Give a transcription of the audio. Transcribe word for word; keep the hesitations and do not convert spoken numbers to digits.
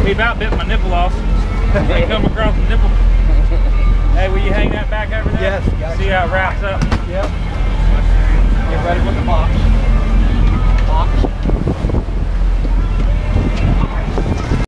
He about bit my nipple off. They come across the nipple. Hey, will you hang that back over there? Yes. See how it wraps up? Yep.